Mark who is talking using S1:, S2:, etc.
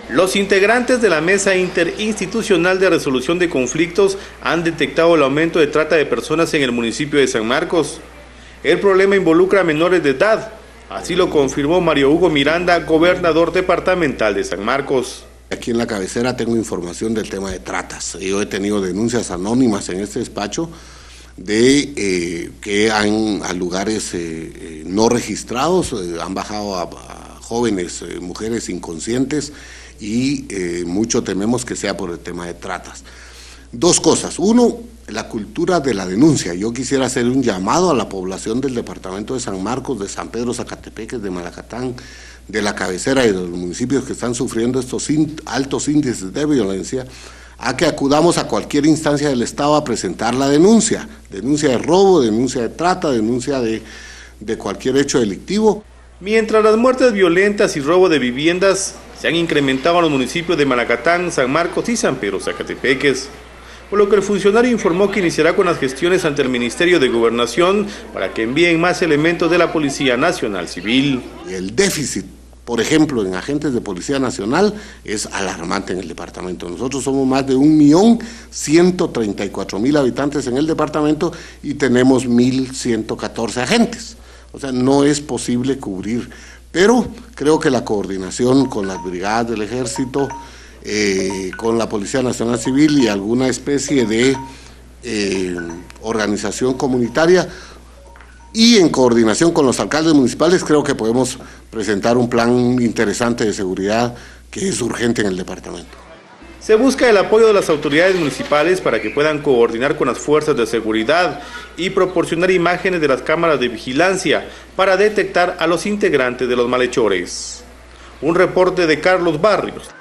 S1: Los integrantes de la Mesa Interinstitucional de Resolución de Conflictos han detectado el aumento de trata de personas en el municipio de San Marcos. El problema involucra a menores de edad, así lo confirmó Mario Hugo Miranda, gobernador departamental de San Marcos.
S2: Aquí en la cabecera tengo información del tema de tratas. Yo he tenido denuncias anónimas en este despacho de que a lugares no registrados han bajado a jóvenes, mujeres inconscientes y mucho tememos que sea por el tema de tratas. Dos cosas. Uno, la cultura de la denuncia. Yo quisiera hacer un llamado a la población del departamento de San Marcos, de San Pedro Zacatepeques, de Malacatán, de la cabecera y de los municipios que están sufriendo estos altos índices de violencia, a que acudamos a cualquier instancia del Estado a presentar la denuncia de robo, denuncia de trata, denuncia de cualquier hecho delictivo.
S1: Mientras las muertes violentas y robo de viviendas se han incrementado en los municipios de Malacatán, San Marcos y San Pedro Zacatepeques, por lo que el funcionario informó que iniciará con las gestiones ante el Ministerio de Gobernación para que envíen más elementos de la Policía Nacional Civil.
S2: El déficit, por ejemplo, en agentes de Policía Nacional es alarmante en el departamento. Nosotros somos más de 1.134.000 habitantes en el departamento y tenemos 1.114 agentes. O sea, no es posible cubrir, pero creo que la coordinación con las brigadas del Ejército, con la Policía Nacional Civil y alguna especie de organización comunitaria y en coordinación con los alcaldes municipales, creo que podemos presentar un plan interesante de seguridad que es urgente en el departamento.
S1: Se busca el apoyo de las autoridades municipales para que puedan coordinar con las fuerzas de seguridad y proporcionar imágenes de las cámaras de vigilancia para detectar a los integrantes de los malhechores. Un reporte de Carlos Barrios.